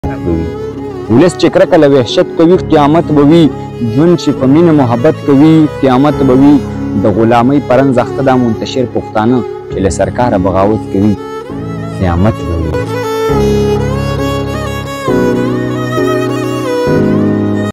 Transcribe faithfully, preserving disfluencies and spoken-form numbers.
ولس چې کرکه له وحشت کوي قیامت به وي، ژوند چې په مینه محبت کوي قیامت به وي. د غلامۍ په رنځ اخته دا منتشر پښتانه چې له سرکاره بغاوت کوي قیامت به وي.